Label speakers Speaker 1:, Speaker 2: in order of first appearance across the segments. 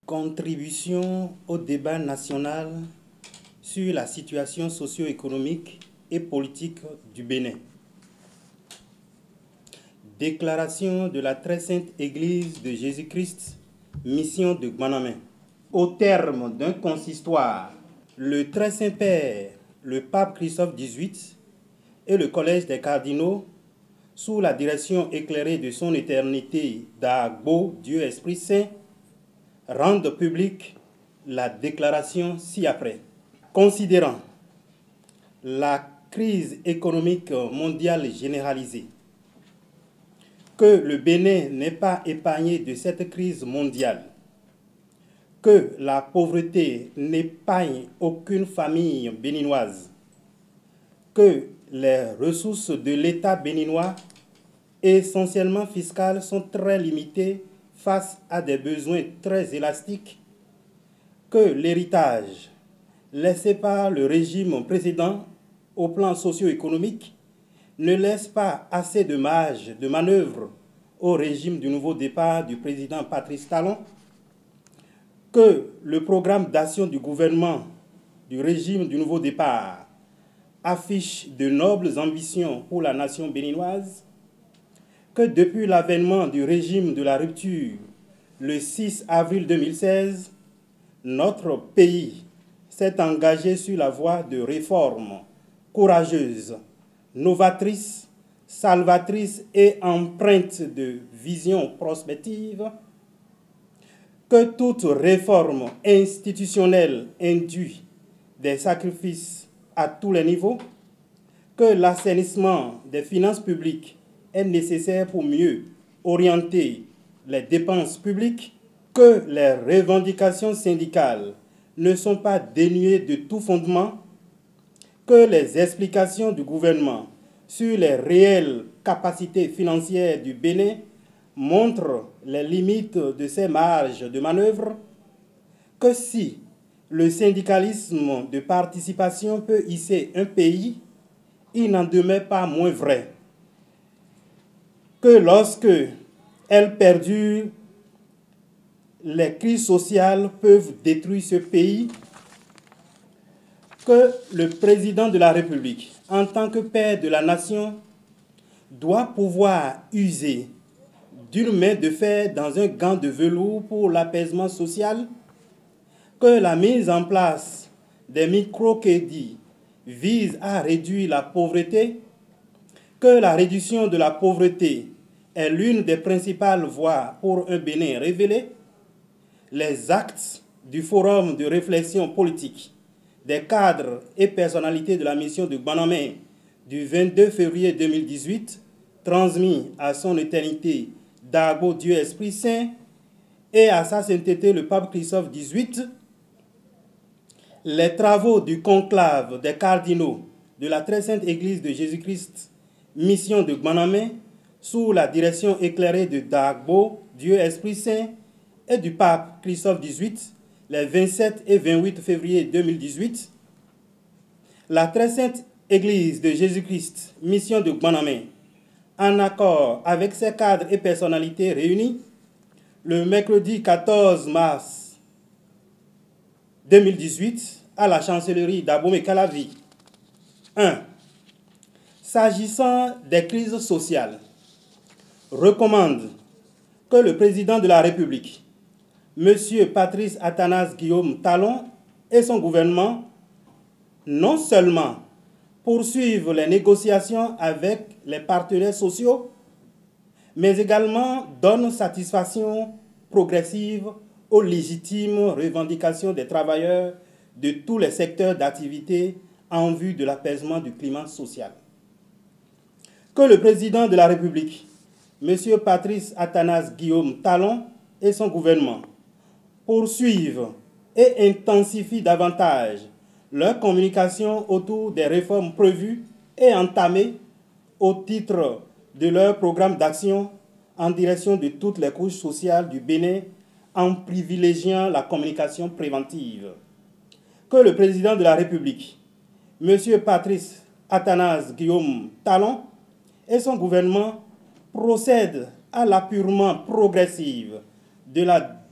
Speaker 1: Contribution au débat national sur la situation socio-économique et politique du Bénin. Déclaration de la Très Sainte Église de Jésus-Christ, mission de Gbanamé. Au terme d'un consistoire, le Très Saint-Père, le pape Christophe XVIII et le Collège des cardinaux, sous la direction éclairée de son éternité d'Agbo, Dieu Esprit Saint, rendent publique la déclaration ci-après. Considérant la crise économique mondiale généralisée, que le Bénin n'est pas épargné de cette crise mondiale, que la pauvreté n'épargne aucune famille béninoise, que les ressources de l'État béninois, essentiellement fiscales, sont très limitées face à des besoins très élastiques, que l'héritage laissé par le régime précédent au plan socio-économique ne laisse pas assez de marge de manœuvre au régime du nouveau départ du président Patrice Talon, que le programme d'action du gouvernement du régime du nouveau départ affiche de nobles ambitions pour la nation béninoise, que depuis l'avènement du régime de la rupture, le 6 avril 2016, notre pays s'est engagé sur la voie de réformes courageuses, novatrices, salvatrices et empreintes de vision prospective, que toute réforme institutionnelle induit des sacrifices à tous les niveaux, que l'assainissement des finances publiques est nécessaire pour mieux orienter les dépenses publiques, que les revendications syndicales ne sont pas dénuées de tout fondement, que les explications du gouvernement sur les réelles capacités financières du Bénin montrent les limites de ses marges de manœuvre, que si le syndicalisme de participation peut hisser un pays, il n'en demeure pas moins vrai que lorsque elle perdure, les crises sociales peuvent détruire ce pays, que le président de la République, en tant que père de la nation, doit pouvoir user d'une main de fer dans un gant de velours pour l'apaisement social, que la mise en place des microcrédits vise à réduire la pauvreté, que la réduction de la pauvreté est l'une des principales voies pour un Bénin révélé, les actes du Forum de réflexion politique des cadres et personnalités de la mission de Gbanamé du 22 février 2018, transmis à son éternité d'Agbo Dieu Esprit Saint et à sa sainteté le pape Christophe XVIII, les travaux du conclave des cardinaux de la Très Sainte Église de Jésus-Christ, mission de Gbanamé, sous la direction éclairée de Dagbo, Dieu Esprit Saint, et du pape Christophe XVIII, les 27 et 28 février 2018, la Très Sainte Église de Jésus-Christ, mission de Gbanamé, en accord avec ses cadres et personnalités réunis, le mercredi 14 mars 2018, à la chancellerie d'Abomey-Calavi. 1. S'agissant des crises sociales, recommande que le président de la République, M. Patrice Athanase Guillaume Talon et son gouvernement, non seulement poursuivent les négociations avec les partenaires sociaux, mais également donnent satisfaction progressive aux légitimes revendications des travailleurs de tous les secteurs d'activité en vue de l'apaisement du climat social. Que le président de la République, M. Patrice Athanase Guillaume Talon et son gouvernement poursuivent et intensifient davantage leur communication autour des réformes prévues et entamées au titre de leur programme d'action en direction de toutes les couches sociales du Bénin en privilégiant la communication préventive. Que le président de la République, M. Patrice Athanase Guillaume Talon et son gouvernement procèdent à l'apurement progressif de la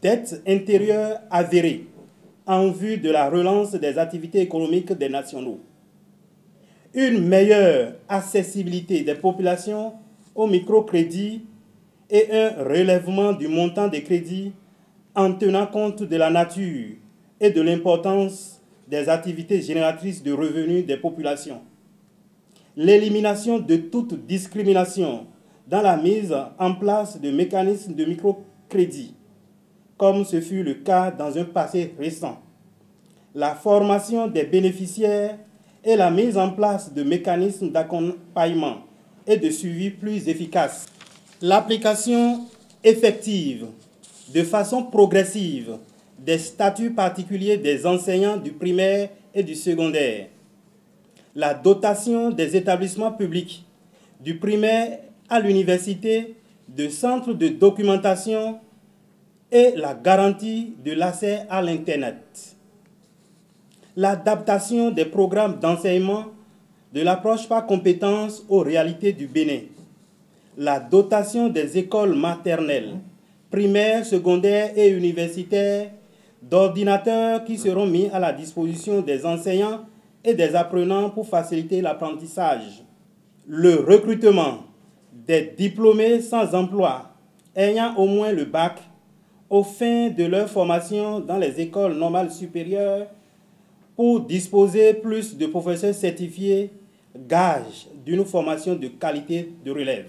Speaker 1: dette intérieure avérée en vue de la relance des activités économiques des nationaux, une meilleure accessibilité des populations au microcrédit et un relèvement du montant des crédits en tenant compte de la nature et de l'importance des activités génératrices de revenus des populations. L'élimination de toute discrimination dans la mise en place de mécanismes de microcrédit, comme ce fut le cas dans un passé récent. La formation des bénéficiaires et la mise en place de mécanismes d'accompagnement et de suivi plus efficaces. L'application effective, de façon progressive, des statuts particuliers des enseignants du primaire et du secondaire. La dotation des établissements publics, du primaire à l'université, de centres de documentation et la garantie de l'accès à l'Internet. L'adaptation des programmes d'enseignement de l'approche par compétences aux réalités du Bénin. La dotation des écoles maternelles, primaires, secondaires et universitaires d'ordinateurs qui seront mis à la disposition des enseignants et des apprenants pour faciliter l'apprentissage. Le recrutement des diplômés sans emploi ayant au moins le bac aux fins de leur formation dans les écoles normales supérieures pour disposer plus de professeurs certifiés, gage d'une formation de qualité de relève.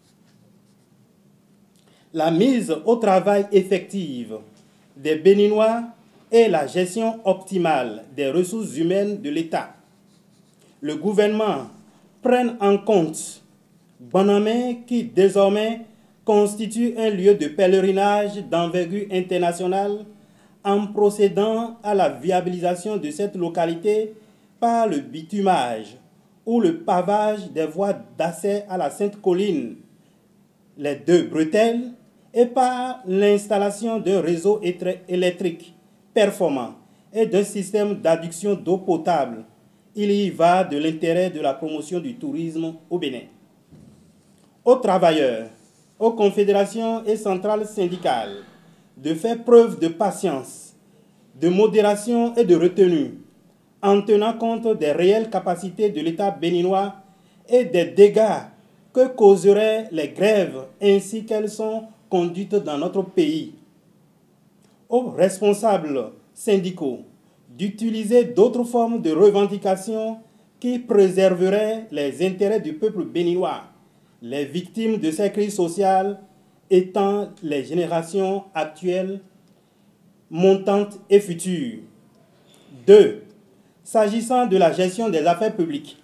Speaker 1: La mise au travail effective des Béninois et la gestion optimale des ressources humaines de l'État. Le gouvernement prenne en compte Bonamé qui désormais constitue un lieu de pèlerinage d'envergure internationale en procédant à la viabilisation de cette localité par le bitumage ou le pavage des voies d'accès à la Sainte Colline, les deux bretelles, et par l'installation d'un réseau électrique performant et d'un système d'adduction d'eau potable. Il y va de l'intérêt de la promotion du tourisme au Bénin. Aux travailleurs, aux confédérations et centrales syndicales, de faire preuve de patience, de modération et de retenue, en tenant compte des réelles capacités de l'État béninois et des dégâts que causeraient les grèves ainsi qu'elles sont conduites dans notre pays. Aux responsables syndicaux d'utiliser d'autres formes de revendications qui préserveraient les intérêts du peuple béninois, les victimes de ces crises sociales étant les générations actuelles, montantes et futures. 2. S'agissant de la gestion des affaires publiques,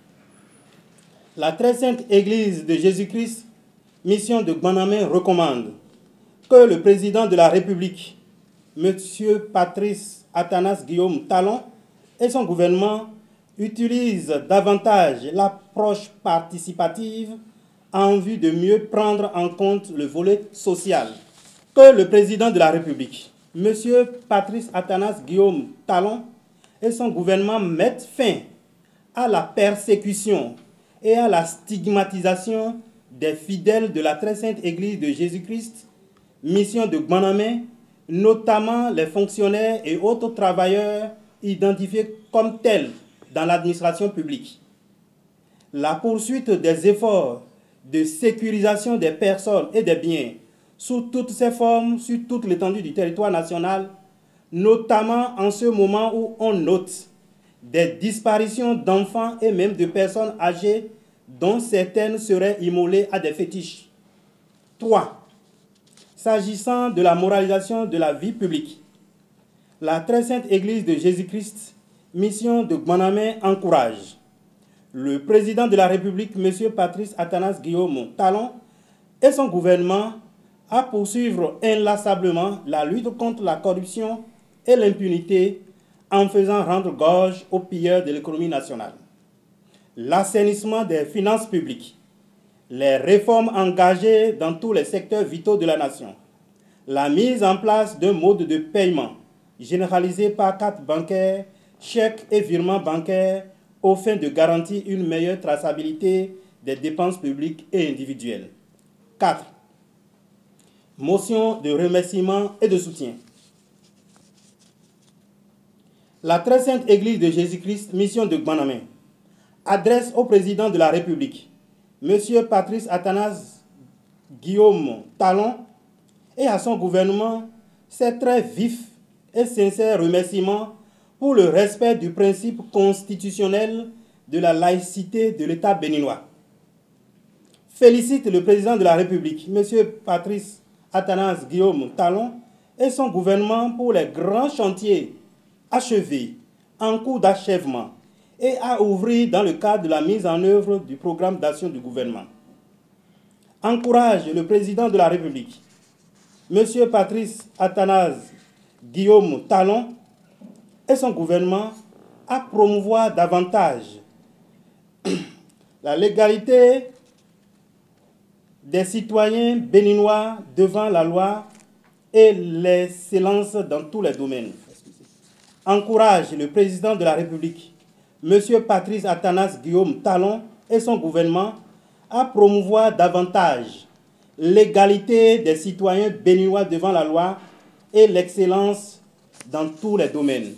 Speaker 1: la Très Sainte Église de Jésus-Christ, mission de Bonamé, recommande que le président de la République, M. Patrice Athanas Guillaume Talon, et son gouvernement utilisent davantage l'approche participative en vue de mieux prendre en compte le volet social. Que le président de la République, M. Patrice Athanas Guillaume Talon, et son gouvernement mettent fin à la persécution et à la stigmatisation des fidèles de la Très Sainte Église de Jésus-Christ, mission de Bonamé, notamment les fonctionnaires et autres travailleurs identifiés comme tels dans l'administration publique. La poursuite des efforts de sécurisation des personnes et des biens sous toutes ses formes, sur toute l'étendue du territoire national, notamment en ce moment où on note des disparitions d'enfants et même de personnes âgées dont certaines seraient immolées à des fétiches. 3. S'agissant de la moralisation de la vie publique, la Très Sainte Église de Jésus-Christ, mission de Bonamé, encourage le président de la République, M. Patrice Athanas Guillaume Talon, et son gouvernement à poursuivre inlassablement la lutte contre la corruption et l'impunité en faisant rendre gorge aux pilleurs de l'économie nationale. L'assainissement des finances publiques, les réformes engagées dans tous les secteurs vitaux de la nation, la mise en place d'un mode de paiement généralisé par carte bancaire, chèques et virements bancaires aux fins de garantir une meilleure traçabilité des dépenses publiques et individuelles. 4. Motion de remerciement et de soutien. La très sainte Église de Jésus-Christ, mission de Gbanamé, adresse au président de la République, M. Patrice Athanase Guillaume Talon, et à son gouvernement ses très vifs et sincères remerciements pour le respect du principe constitutionnel de la laïcité de l'État béninois. Félicite le président de la République, M. Patrice Athanase Guillaume Talon, et son gouvernement pour les grands chantiers achevés, en cours d'achèvement, et à ouvrir dans le cadre de la mise en œuvre du programme d'action du gouvernement. Encourage le président de la République, M. Patrice Athanase Guillaume Talon, et son gouvernement à promouvoir davantage la légalité des citoyens béninois devant la loi et l'excellence dans tous les domaines. Encourage le président de la République, M. Patrice Athanase Guillaume Talon, et son gouvernement à promouvoir davantage l'égalité des citoyens béninois devant la loi et l'excellence dans tous les domaines.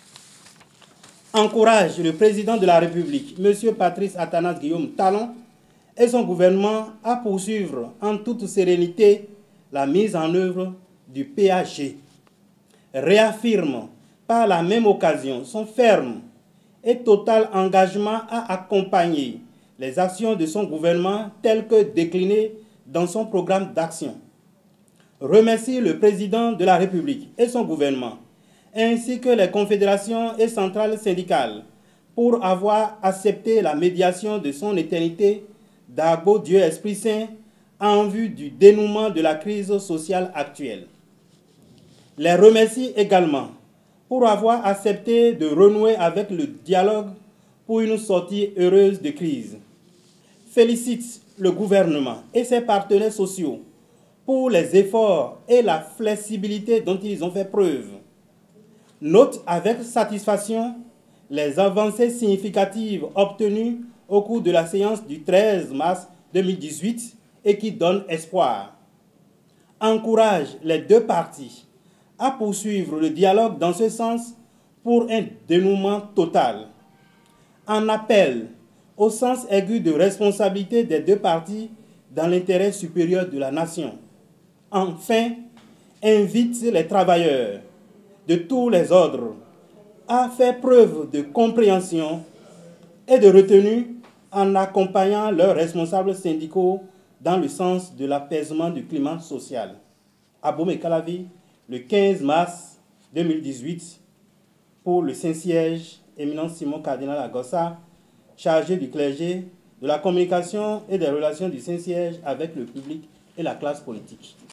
Speaker 1: Encourage le président de la République, M. Patrice Athanase Guillaume Talon, et son gouvernement à poursuivre en toute sérénité la mise en œuvre du PAG. Réaffirme par la même occasion son ferme et total engagement à accompagner les actions de son gouvernement telles que déclinées dans son programme d'action. Remercie le président de la République et son gouvernement, ainsi que les confédérations et centrales syndicales, pour avoir accepté la médiation de son éternité d'Agbo Dieu Esprit Saint en vue du dénouement de la crise sociale actuelle. Les remercie également pour avoir accepté de renouer avec le dialogue pour une sortie heureuse de crise. Félicite le gouvernement et ses partenaires sociaux pour les efforts et la flexibilité dont ils ont fait preuve. Note avec satisfaction les avancées significatives obtenues au cours de la séance du 13 mars 2018 et qui donnent espoir. Encourage les deux parties à poursuivre le dialogue dans ce sens pour un dénouement total. En appelle au sens aigu de responsabilité des deux parties dans l'intérêt supérieur de la nation. Enfin, invite les travailleurs de tous les ordres à faire preuve de compréhension et de retenue en accompagnant leurs responsables syndicaux dans le sens de l'apaisement du climat social. À Bomé-Calavi, le 15 mars 2018, pour le Saint-Siège, éminent Simon Cardinal Agossa, chargé du clergé, de la communication et des relations du Saint-Siège avec le public et la classe politique.